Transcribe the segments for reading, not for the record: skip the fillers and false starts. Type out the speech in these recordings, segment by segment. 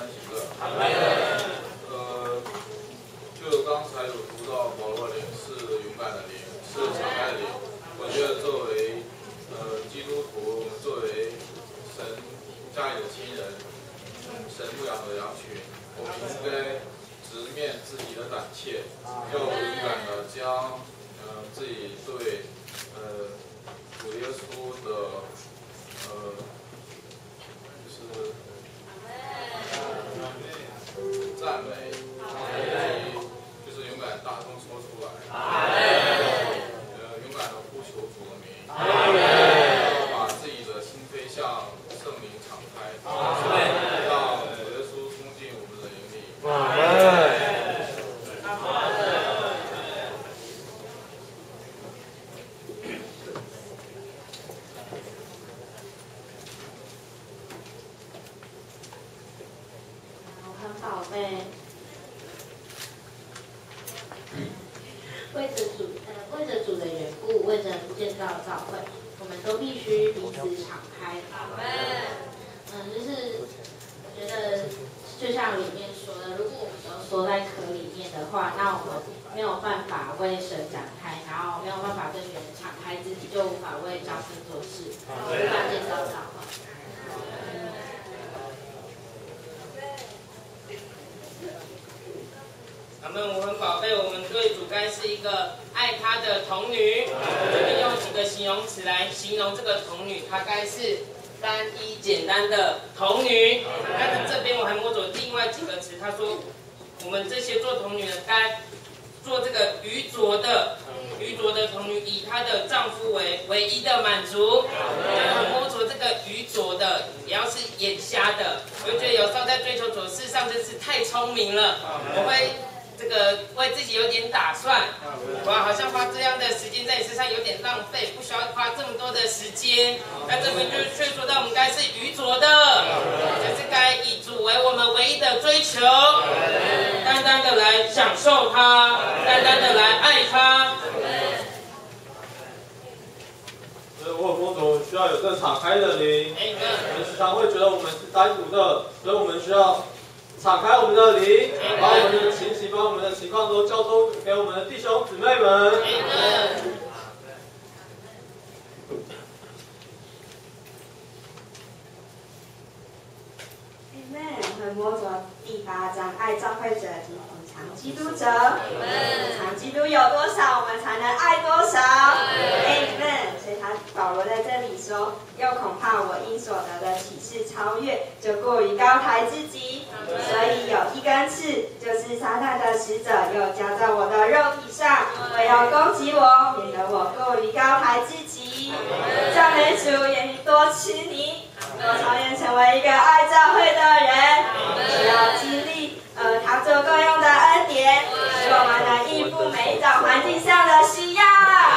喜乐。就刚才有读到保罗的灵是勇敢的灵，是敞开的灵。我觉得作为基督徒，我们作为神家里的亲人，神牧养的羊群，我们应该直面自己的胆怯，要勇敢的将自己对主耶稣的就是赞美，就是勇敢大声说出来，勇敢的呼求主的名，把自己的心扉向圣灵敞开，让主耶稣冲进我们的灵里。 为着主的缘故，为着建造教会，我们都必须彼此敞开。就是我觉得，就像里面说的，如果我们都缩在壳里面的话，那我们没有办法为神展开，然后没有办法跟别人敞开自己，就无法为教会做事，无法建造教会。 阿们，我很宝贝，我们对主该是一个爱他的童女。这边用几个形容词来形容这个童女，她该是单一简单的童女。但是这边我还摸着另外几个词，他说我们这些做童女的该做这个愚拙的童女，以她的丈夫为唯一的满足。我摸着这个愚拙的，也要是眼瞎的。我就觉得有时候在追求主事上真是太聪明了，我会这个为自己有点打算，哇，好像花这样的时间在你身上有点浪费，不需要花这么多的时间。那这边就是却说到我们该是愚拙的，就是该以主为我们唯一的追求，单单的来享受它，单单的来爱它。 所以我们总需要有这敞开的灵，我们时常会觉得我们是单独的，所以我们需要敞开我们的灵，把我们的情形、把我们的情况都交托给我们的弟兄姊妹们。 会摸着第8章，爱教会者及品尝基督者。品尝基督有多少，我们才能爱多少。Amen。所以保罗在这里说，又恐怕我因所得的启示超越，就过于高抬自己。所以有一根刺，就是撒旦的使者，又加在我的肉体上，为要攻击我，免得我过于高抬自己。赞美主，愿多吃你。我常愿成为一个爱教会的人，需要经历他做够用的恩典，使我们能应付每一种环境上的需要。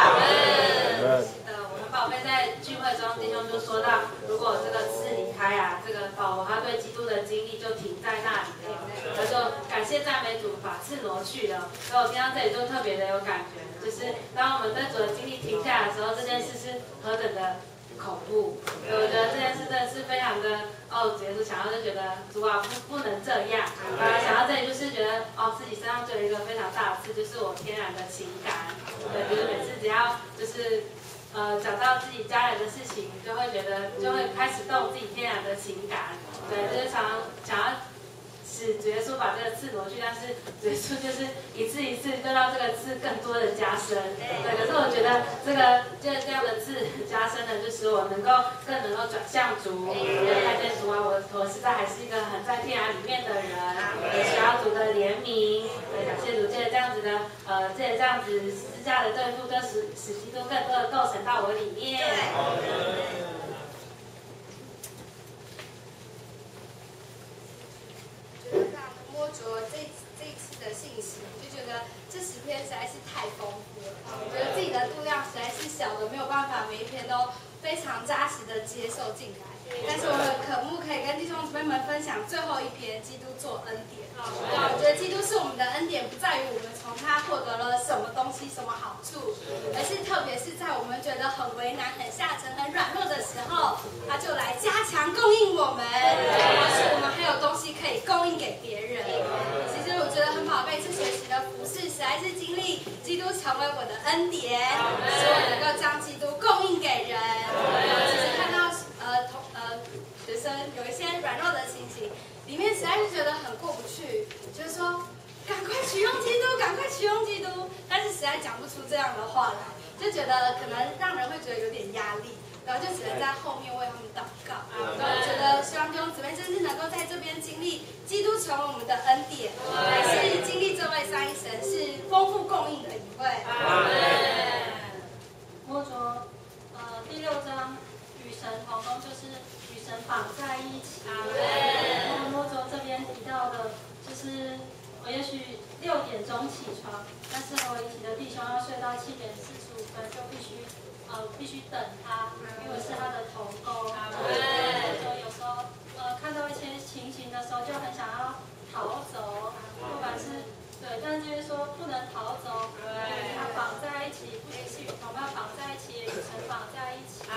我们宝贝在聚会中，弟兄就说到，如果这个刺离开啊，这个保罗他对基督的经历就停在那里了，他就感谢赞美主把刺挪去了。所以我听到这里就特别的有感觉，就是当我们对主的经历停下来的时候，这件事是何等的恐怖。我觉得这件事真的是非常的主耶稣想要就觉得主啊不能这样，想到这里就是觉得自己身上就有一个非常大的刺，就是我天然的情感，对，就是每次只要就是讲到自己家人的事情，就会觉得就会开始动自己天然的情感，对，就是常常想要使主耶稣把这个刺挪去，但是主耶稣就是一次一次就让这个刺更多的加深。对，可是我觉得这样的刺加深呢，就使我更能够转向主，看见主啊，我实在还是一个很在天然里面的人，也需要主的怜悯。对，感谢主，借着这样子的借着这样子私下的对付，就使基督更多的构成到我里面。 摸着这一次的信息，就觉得这10篇实在是太丰富了。我觉得自己的度量实在是小的，没有办法每一篇都非常扎实的接受进来。但是我很渴慕可以跟弟兄姊妹们分享最后一篇，基督做恩典。我觉得基督是我们的恩典，不在于我们从他获得了什么东西、什么好处，而是特别是在我们觉得很为难、很下沉、很软弱的时候，他就来加强供应我们，而是我们还有东西可以供应恩典，使我能够将基督供应给人。其实看到学生有一些软弱的情形，里面实在是觉得很过不去，就是说赶快取用基督，赶快取用基督，但是实在讲不出这样的话来，就觉得可能让人会觉得有点压力。然后就只能在后面为他们祷告。我觉得希望弟兄姊妹真是能够在这边经历基督成为我们的恩典，也是经历这位三一神是丰富供应的一位。 摸着第6章与神同工就是与神绑在一起。然后摸着这边提到的就是我也许6点钟起床，但是和我一起的弟兄要睡到7点45分，就必须等他，因为是他的同工。所以有时候看到一些情形的时候，就很想要逃走，不管是对，但是就是说不能逃走，与他绑在一起，不仅是与同伴绑在一起，也与神绑在一起。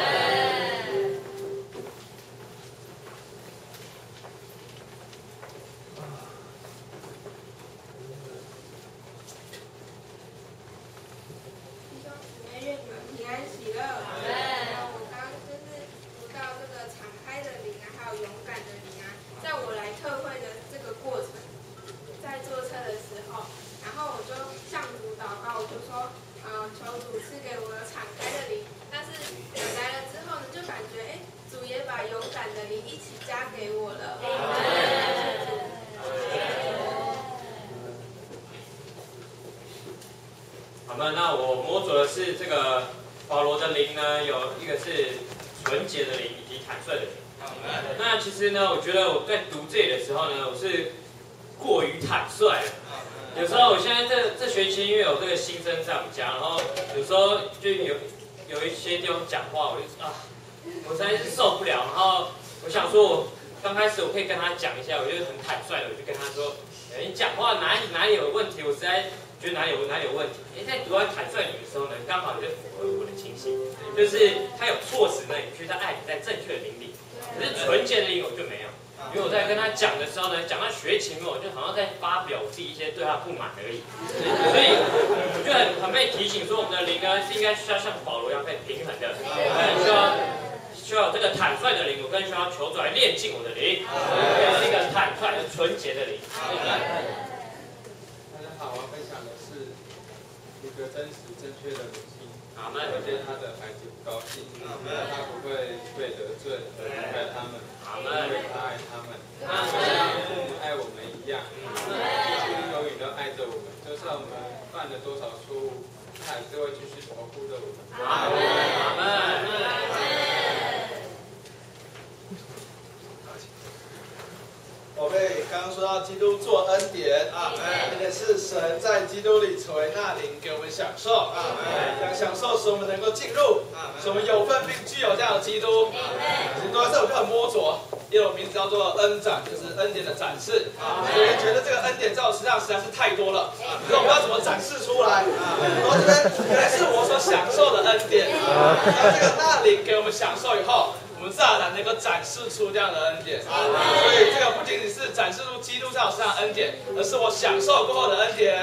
那我摸着的是这个保罗的灵呢，有一个是纯洁的灵以及坦率的灵。那其实呢，我觉得我在读这里的时候呢，我是过于坦率了。有时候我现在这学期因为有这个新生在我们家，然后有时候就有一些地方讲话，我实在是受不了。然后我想说，我刚开始我可以跟他讲一下，我就很坦率的，我就跟他说，你讲话哪里有问题，我实在觉得哪里有问题。在读完坦率你的时候呢，刚好也就符合我的情形，就是他有措辞呢，你觉得爱你在正确的灵里，可是纯洁的灵我就没有。因为我在跟他讲的时候呢，讲到学情我就好像在发表我自己一些对他不满而已，所以我就很被提醒说，我们的灵呢是应该需要像保罗一样被平衡的，需要有这个坦率的灵，我更需要求主来炼净我的灵，是一个坦率的纯洁的灵。 大家好，我要分享的是一个真实正确的母亲。 我觉得他的孩子不高兴，他不会被得罪，离开他们，因为他爱他们，像父母爱我们一样，基督永远都爱着我们，就算我们犯了多少错误，他还是会继续保护着我们。阿门。 宝贝，刚刚说到基督做恩典，这个是神在基督里成为那灵给我们享受，让享受使我们能够进入，使我们有份并具有这样的基督。很多时候我就很摸着，因为我名字叫做恩展，就是恩典的展示。有人觉得这个恩典在我身上实在是太多了，可是我不知道怎么展示出来。我这边原来是我所享受的恩典，当这个那灵给我们享受以后，我们自然而然能够展示出这样的恩典，所以这个不仅仅是展示出基督在我身上的恩典，而是我享受过后的恩典。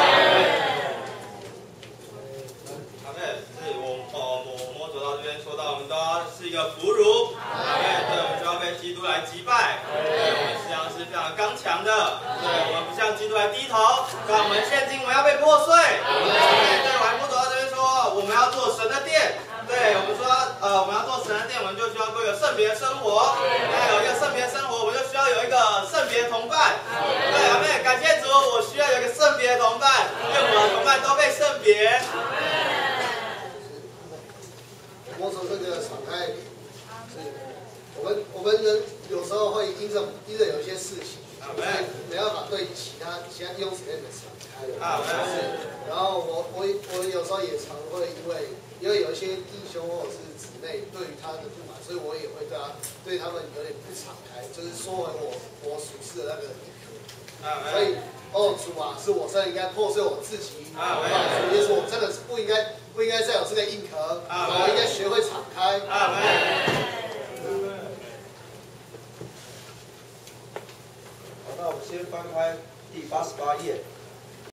阿妹，是我摸走到这边说到，我们都要是一个俘虏，对，我们就要被基督来击败，对，我们实际上是非常刚强的，对，我们不向基督来低头，让我们现今我们要被破碎，对，我还摸走到这边说，我们要做神的殿。对，我们说，我们要做神的殿，我们就需要过一个圣别生活。那有一个圣别生活，我们就需要有一个圣别同伴。对，阿妹，感谢主，我需要有一个圣别同伴，因为我的同伴都被圣别。 摸着这个敞开，我们人有时候会因着有一些事情，没办法对其他弟兄姊妹们敞开。然后我有时候也常会因为有一些弟兄或者是姊妹对于他的不满，所以我也会对他们有点不敞开，就是说回我属世的那个一颗。所以主啊，是我真的应该破碎我自己。主耶稣，我真的是不应该再有这个硬壳，我应该学会敞开。 好， 那我们先翻开第88页。